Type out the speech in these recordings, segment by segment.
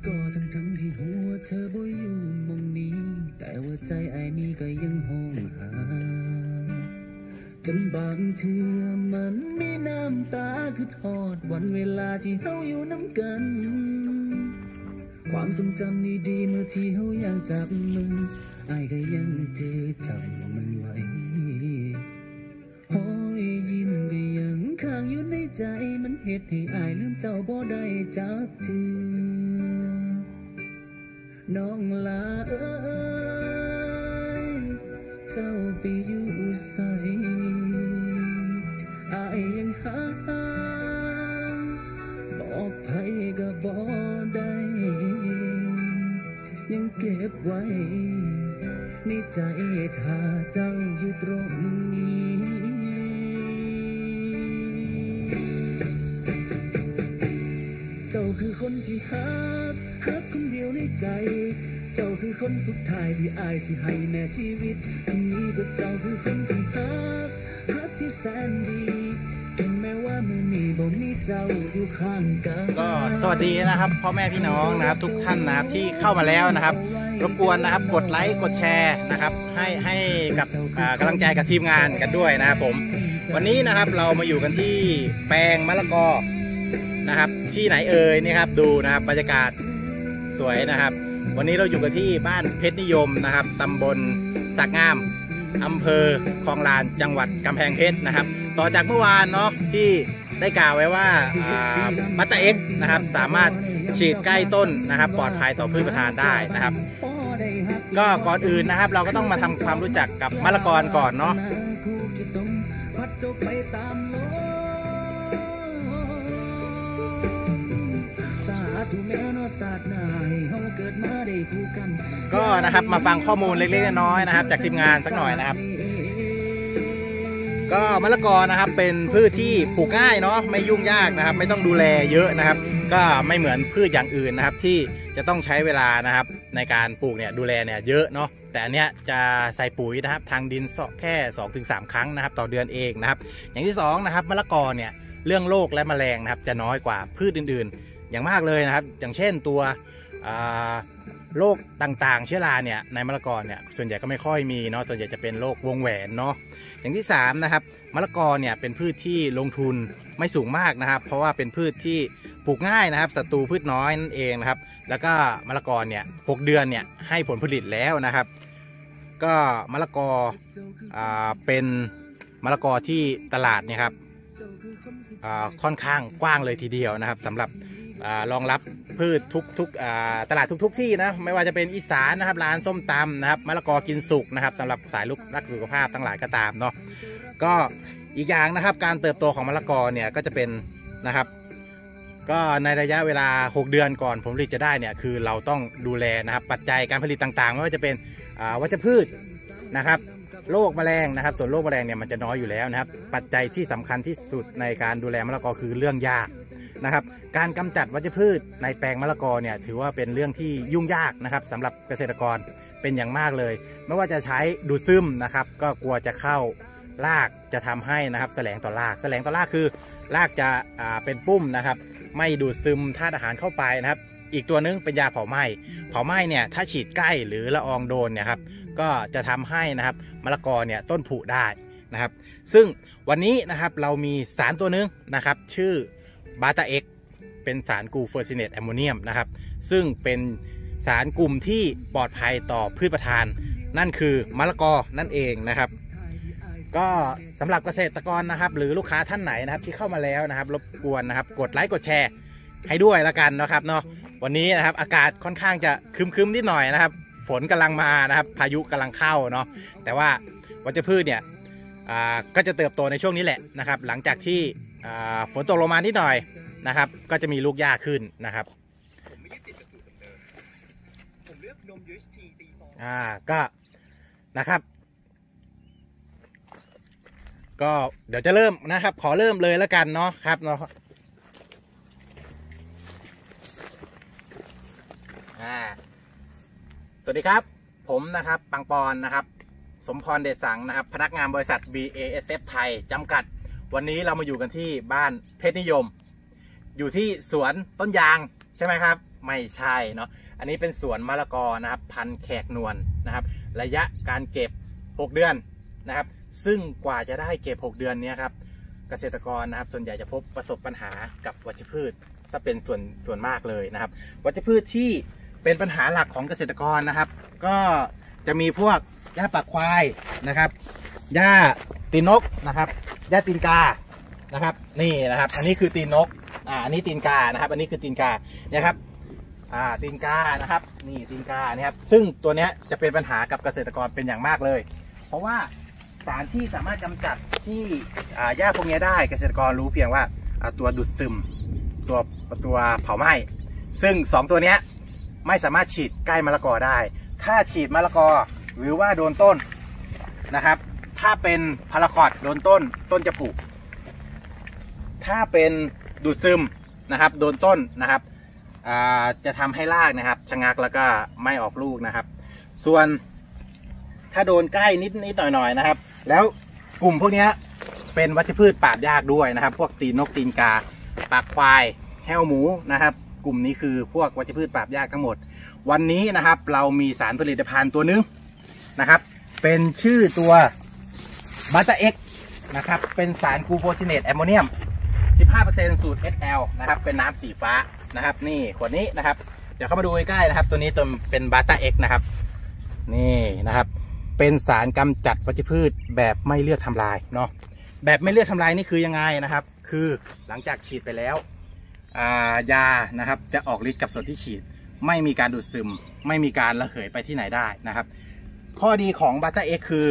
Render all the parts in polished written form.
ก็ทั้งที่หัวเธอบ่อยู่มองนี้แต่ว่าใจไอ้นี่ก็ยังห้องหาจนบางเทื่อมันมีน้ำตาคือทอดวันเวลาที่เฮาอยู่น้ำกันความทรงจำดีๆเมื่อที่เฮาอยากจับมือไอ้ก็ยังจืดจำมันไว้ห้อยยิ้มก็ยังค้างอยู่ในใจมันเฮ็ดให้อ้ายลืมเจ้าบ่ได้จักเทื่อน้องลาเอ้ยเจ้าไปอยู่ไสอ้ายยังหาบอกไผก็บ่ได้ยังเก็บไว้ในใจถ้าเจ้าอยู่ตรงนี้เจ้าคือคนที่ฮักคนเดียวในใจเจ้าคือคนสุดท้ายที่อ้ายสิให้แม่ชีวิตที่นี้ก็เจ้าคือคนที่ฮักที่แสนดีถึงแม้ว่ามือนี้บ่มีเจ้าอยู่ข้างกันก็สวัสดีนะครับพ่อแม่พี่น้องนะครับทุกท่านนะครับที่เข้ามาแล้วนะครับรบกวนนะครับกดไลค์กดแชร์นะครับให้กับกำลังใจกับทีมงานกันด้วยนะครับผมวันนี้นะครับเรามาอยู่กันที่แปลงมะละกอนะครับที่ไหนเอ่ยนี่ครับดูนะครับบรรยากาศสวยนะครับวันนี้เราอยู่กันที่บ้านเพชรนิยมนะครับตำบลสักงามอำเภอคลองลานจังหวัดกำแพงเพชรนะครับต่อจากเมื่อวานเนาะที่ได้กล่าวไว้ว่าบัตเตอร์เอ็กนะครับสามารถฉีดใกล้ต้นนะครับปลอดภัยต่อพืชพันธุ์ได้นะครับก็ก่อนอื่นนะครับเราก็ต้องมาทำความรู้จักกับมะละกอก่อนเนาะก็นะครับมาฟังข้อมูลเล็กๆน้อยๆนะครับจากทีมงานสักหน่อยนะครับก็มะละกอนะครับเป็นพืชที่ปลูกง่ายเนาะไม่ยุ่งยากนะครับไม่ต้องดูแลเยอะนะครับก็ไม่เหมือนพืชอย่างอื่นนะครับที่จะต้องใช้เวลานะครับในการปลูกเนี่ยดูแลเนี่ยเยอะเนาะแต่อันเนี้ยจะใส่ปุ๋ยนะครับทางดินแค่ 2-3 ครั้งนะครับต่อเดือนเองนะครับอย่างที่2นะครับมะละกอเนี่ยเรื่องโรคและแมลงนะครับจะน้อยกว่าพืชอื่นๆอย่างมากเลยนะครับอย่างเช่นตัวโรคต่างๆเชื้อราเนี่ยในมะละกอเนี่ยส่วนใหญ่ก็ไม่ค่อยมีเนาะส่วนใหญ่จะเป็นโรควงแหวนเนาะอย่างที่3นะครับมะละกอเนี่ยเป็นพืชที่ลงทุนไม่สูงมากนะครับเพราะว่าเป็นพืชที่ปลูกง่ายนะครับศัตรูพืชน้อยนั่นเองนะครับแล้วก็มะละกอเนี่ย6 เดือนเนี่ยให้ผลผลิตแล้วนะครับก็มะละกอเป็นมะละกอที่ตลาดเนี่ยครับค่อนข้างกว้างเลยทีเดียวนะครับสำหรับรองรับพืชทุกตลาดทุกที่นะไม่ว่าจะเป็นอีสานนะครับร้านส้มตำนะครับมะละกอกินสุกนะครับสำหรับสายรักสุขภาพทั้งหลายก็ตามเนาะก็อีกอย่างนะครับการเติบโตของมะละกอเนี่ยก็จะเป็นนะครับก็ในระยะเวลา6 เดือนก่อนผลผลิตจะได้เนี่ยคือเราต้องดูแลนะครับปัจจัยการผลิตต่างๆไม่ว่าจะเป็นวัชพืชนะครับโรคแมลงนะครับส่วนโรคแมลงเนี่ยมันจะน้อยอยู่แล้วนะครับปัจจัยที่สำคัญที่สุดในการดูแลมะละกอคือเรื่องหญ้านะครับการกำจัดวัชพืชในแปลงมะละกอเนี่ยถือว่าเป็นเรื่องที่ยุ่งยากนะครับสำหรับเกษตรกรเป็นอย่างมากเลยไม่ว่าจะใช้ดูดซึมนะครับก็กลัวจะเข้ารากจะทำให้นะครับแสลงต่อรากคือรากจะเป็นปุ้มนะครับไม่ดูดซึมธาตุอาหารเข้าไปนะครับอีกตัวนึงเป็นยาเผาไหม้เนี่ยถ้าฉีดใกล้หรือละอองโดนเนี่ยครับก็จะทำให้นะครับมะละกอเนี่ยต้นผุได้นะครับซึ่งวันนี้นะครับเรามีสารตัวนึงนะครับชื่อบาตาเอ็กเป็นสารกลูโฟซิเนตแอมโมเนียมนะครับซึ่งเป็นสารกลุ่มที่ปลอดภัยต่อพืชพันธุ์นั่นคือมะละกอนั่นเองนะครับก็สำหรับเกษตรกรนะครับหรือลูกค้าท่านไหนนะครับที่เข้ามาแล้วนะครับรบกวนนะครับกดไลค์กดแชร์ให้ด้วยละกันนะครับเนาะวันนี้นะครับอากาศค่อนข้างจะครึมๆนิดหน่อยนะครับฝนกำลังมานะครับพายุกำลังเข้าเนาะแต่ว่าวัชพืชเนี่ยก็จะเติบโตในช่วงนี้แหละนะครับหลังจากที่ฝนตกลงมานิดหน่อยนะครับก็จะมีลูกหญ้าขึ้นนะครับก็นะครับก็เดี๋ยวจะเริ่มนะครับขอเริ่มเลยแล้วกันเนาะครับเนาะสวัสดีครับผมนะครับปังปอนนะครับสมพรเดชสังนะครับพนักงานบริษัท BASF ไทยจำกัดวันนี้เรามาอยู่กันที่บ้านเพชรนิยมอยู่ที่สวนต้นยางใช่ไหมครับไม่ใช่เนาะอันนี้เป็นสวนมะละกอนะครับพันธุ์แขกนวลนะครับระยะการเก็บ6เดือนนะครับซึ่งกว่าจะได้เก็บ6เดือนนี้ครับเกษตรกรนะครับส่วนใหญ่จะประสบปัญหากับวัชพืชซะเป็นส่วนมากเลยนะครับวัชพืชที่เป็นปัญหาหลักของเกษตรกรนะครับก็จะมีพวกหญ้าปากควายนะครับหญ้าตีนนกนะครับหญ้าตีนกานะครับนี่นะครับอันนี้คือตีนนกอันนี้ตีนกานะครับอันนี้คือตีนกาเนี่ยครับตีนกานะครับนี่ตีนกาเนี่ยครับซึ่งตัวเนี้ยจะเป็นปัญหากับเกษตรกรเป็นอย่างมากเลยเพราะว่าสารที่สามารถกำจัดที่หญ้าพวกนี้ได้เกษตรกรรู้เพียงว่าตัวดูดซึมตัวเผาไหม้ซึ่ง2ตัวเนี้ยไม่สามารถฉีดใกล้มะละกอได้ถ้าฉีดมะละกอหรือว่าโดนต้นนะครับถ้าเป็นพาราคอตโดนต้นจะผุถ้าเป็นดูดซึมนะครับโดนต้นนะครับจะทำให้รากนะครับชะงักแล้วก็ไม่ออกลูกนะครับส่วนถ้าโดนใกล้นิดหน่อยนะครับแล้วกลุ่มพวกนี้เป็นวัชพืชปราบยากด้วยนะครับพวกตีนนกตีนกาปากควายแห้วหมูนะครับกลุ่มนี้คือพวกวัชพืชปราบยากทั้งหมดวันนี้นะครับเรามีสารผลิตภัณฑ์ตัวนึงนะครับเป็นชื่อตัวบัตเตอร์เอ็กนะครับเป็นสารกลูโฟซิเนตแอมโมเนียม 15% สูตร SL นะครับเป็นน้ำสีฟ้านะครับนี่ขวดนี้นะครับเดี๋ยวเข้ามาดูใกล้ๆนะครับตัวนี้ตัวเป็นบัตเตอร์เอ็กนะครับนี่นะครับเป็นสารกำจัดวัชพืชแบบไม่เลือกทำลายเนาะแบบไม่เลือกทำลายนี่คือยังไงนะครับคือหลังจากฉีดไปแล้วยานะครับจะออกฤทธิ์กับส่วนที่ฉีดไม่มีการดูดซึมไม่มีการระเหยไปที่ไหนได้นะครับข้อดีของบัตเตอร์เอ็กคือ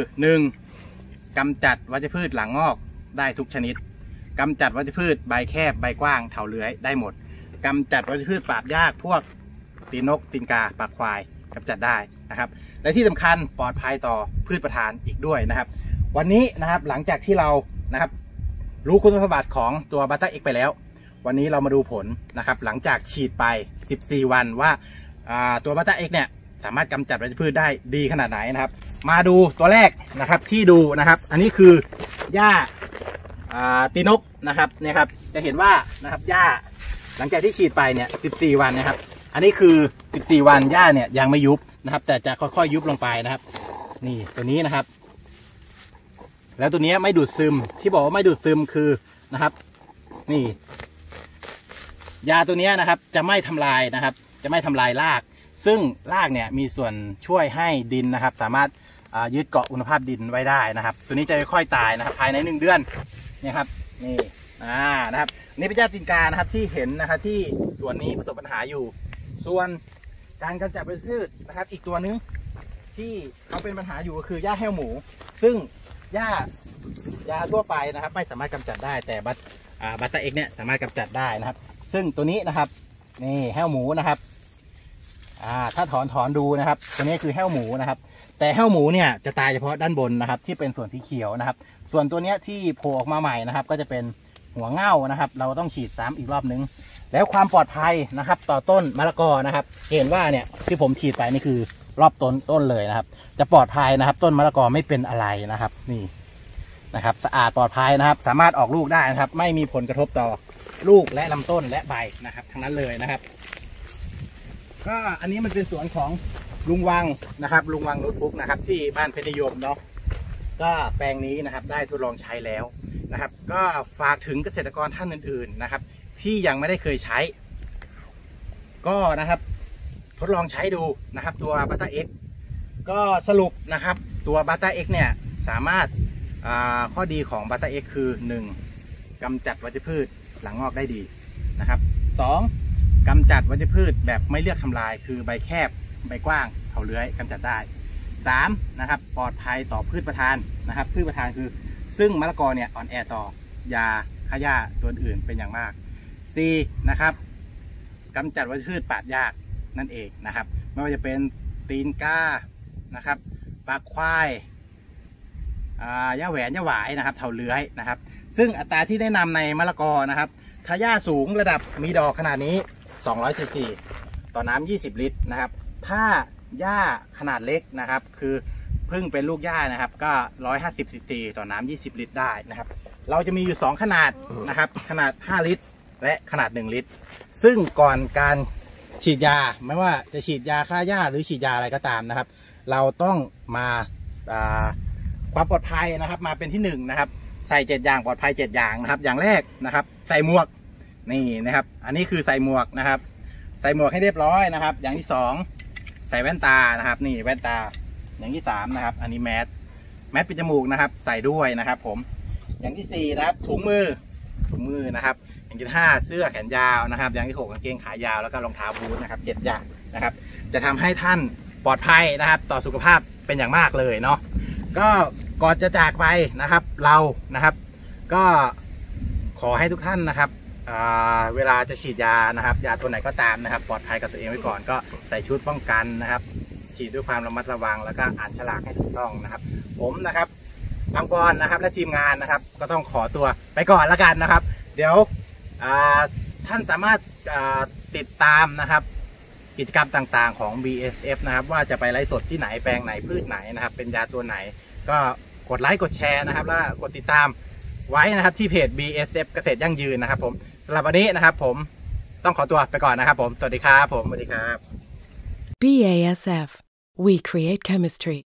1. กำจัดวัชพืชหลังงอกได้ทุกชนิดกำจัดวัชพืชใบแคบใบกว้างเถาเลื้อยได้หมดกำจัดวัชพืชปราบยากพวกตีนนกตีนกาปากควายกำจัดได้นะครับและที่สำคัญปลอดภัยต่อพืชประทานอีกด้วยนะครับวันนี้นะครับหลังจากที่เรานะครับรู้คุณสมบัติของตัวบัตเตอร์เอ็กไปแล้ววันนี้เรามาดูผลนะครับหลังจากฉีดไป14วันว่าตัวบัตเตอร์เอ็กเนี่ยสามารถกำจัดวัชพืชได้ดีขนาดไหนนะครับมาดูตัวแรกนะครับที่ดูนะครับอันนี้คือหญ้าตีนกนะครับเนี่ยครับจะเห็นว่านะครับหญ้าหลังจากที่ฉีดไปเนี่ย14วันนะครับอันนี้คือ14วันหญ้าเนี่ยยังไม่ยุบนะครับแต่จะค่อยๆยุบลงไปนะครับนี่ตัวนี้นะครับแล้วตัวนี้ไม่ดูดซึมที่บอกว่าไม่ดูดซึมคือนะครับนี่ยาตัวนี้นะครับจะไม่ทำลายนะครับจะไม่ทำลายรากซึ่งรากเนี่ยมีส่วนช่วยให้ดินนะครับสามารถยึดเกาะอุณหภาพดินไว้ได้นะครับตัวนี้จะค่อยๆตายนะครับภายใน1 เดือนนี่ครับนี่นะครับนี่เป็นหญ้าตีนกานะครับที่เห็นนะครับที่ส่วนนี้ประสบปัญหาอยู่ส่วนการกำจัดวัชพืชนะครับอีกตัวนึงที่เขาเป็นปัญหาอยู่ก็คือหญ้าแห้วหมูซึ่งหญ้ายาทั่วไปนะครับไม่สามารถกำจัดได้แต่บัตเตอร์เอ็กเนี่ยสามารถกำจัดได้นะครับซึ่งตัวนี้นะครับนี่แห้วหมูนะครับถ้าถอนดูนะครับตัวนี้คือแห้วหมูนะครับแต่แห้วหมูเนี่ยจะตายเฉพาะด้านบนนะครับที่เป็นส่วนที่เขียวนะครับส่วนตัวนี้ที่โผล่ออกมาใหม่นะครับก็จะเป็นหัวเง่านะครับเราต้องฉีดซ้ำอีกรอบนึงแล้วความปลอดภัยนะครับต่อต้นมะละกอนะครับเห็นว่าเนี่ยที่ผมฉีดไปนี่คือรอบต้นเลยนะครับจะปลอดภัยนะครับต้นมะละกอไม่เป็นอะไรนะครับนี่นะครับสะอาดปลอดภัยนะครับสามารถออกลูกได้นะครับไม่มีผลกระทบต่อลูกและลำต้นและใบนะครับทั้งนั้นเลยนะครับก็อันนี้มันเป็นสวนของลุงวังนะครับลุงวังโน้ตบุ๊กนะครับที่บ้านเพชรนิยมเนาะก็แปลงนี้นะครับได้ทดลองใช้แล้วนะครับก็ฝากถึงเกษตรกรท่านอื่นๆนะครับที่ยังไม่ได้เคยใช้ก็นะครับทดลองใช้ดูนะครับตัวบัตเตอร์เอ็กก็สรุปนะครับตัวบัตเตอร์เอ็กเนี่ยสามารถข้อดีของบัตเตอร์เอ็กคือ 1. กำจัดวัชพืชหลังงอกได้ดีนะครับ 2. กำจัดวัชพืชแบบไม่เลือกทำลายคือใบแคบใบกว้างเถาเลื้อยกำจัดได้ 3. นะครับปลอดภัยต่อพืชประทานนะครับพืชประทานคือซึ่งมะละกอเนี่ยอ่อนแอต่อยาฆ่าหญ้าตัวอื่นเป็นอย่างมาก 4. นะครับกำจัดวัชพืชปราบยากนั่นเองนะครับไม่ว่าจะเป็นตีนกานะครับปากควายหญ้าแหวนหญ้าหวายนะครับเถาเลื้อยนะครับซึ่งอัตราที่แนะนำในมะละกอนะครับถ้าหญ้าสูงระดับมีดอกขนาดนี้200 ซีซีต่อน้ำ20 ลิตรนะครับถ้าหญ้าขนาดเล็กนะครับคือเพิ่งเป็นลูกหญ้านะครับก็150 ซีซีต่อน้ำ20 ลิตรได้นะครับเราจะมีอยู่2ขนาดนะครับขนาด5 ลิตรและขนาด1 ลิตรซึ่งก่อนการฉีดยาไม่ว่าจะฉีดยาฆ่าหญ้าหรือฉีดยาอะไรก็ตามนะครับ เราต้องมาความปลอดภัยนะครับมาเป็นที่1นะครับใส่7อย่างปลอดภัย7อย่างนะครับอย่างแรกนะครับใส่หมวกนี่นะครับอันนี้คือใส่หมวกนะครับใส่หมวกให้เรียบร้อยนะครับอย่างที่2ใส่แว่นตานะครับนี่แว่นตาอย่างที่3นะครับอันนี้แมสปิดจมูกนะครับใส่ด้วยนะครับผมอย่างที่4นะครับถุงมือนะครับอย่างที่5เสื้อแขนยาวนะครับอย่างที่6กางเกงขายาวแล้วก็รองเท้าบูทนะครับ7อย่างนะครับจะทำให้ท่านปลอดภัยนะครับต่อสุขภาพเป็นอย่างมากเลยเนาะก็ก่อนจะจากไปนะครับเรานะครับก็ขอให้ทุกท่านนะครับเวลาจะฉีดยานะครับยาตัวไหนก็ตามนะครับปลอดภัยกับตัวเองไว้ก่อนก็ใส่ชุดป้องกันนะครับฉีดด้วยความระมัดระวังแล้วก็อ่านฉลากให้ถูกต้องนะครับผมนะครับบางกรนะครับและทีมงานนะครับก็ต้องขอตัวไปก่อนแล้วกันนะครับเดี๋ยวท่านสามารถติดตามนะครับกิจกรรมต่างๆของ BASF นะครับว่าจะไปไลฟ์สดที่ไหนแปลงไหนพืชไหนนะครับเป็นยาตัวไหนก็กดไลค์กดแชร์นะครับแล้วกดติดตามไว้นะครับที่เพจ BASF เกษตรยั่งยืนนะครับผมสำหรับวันนี้นะครับผมต้องขอตัวไปก่อนนะครับผมสวัสดีครับผมสวัสดีครับ BASF We create chemistry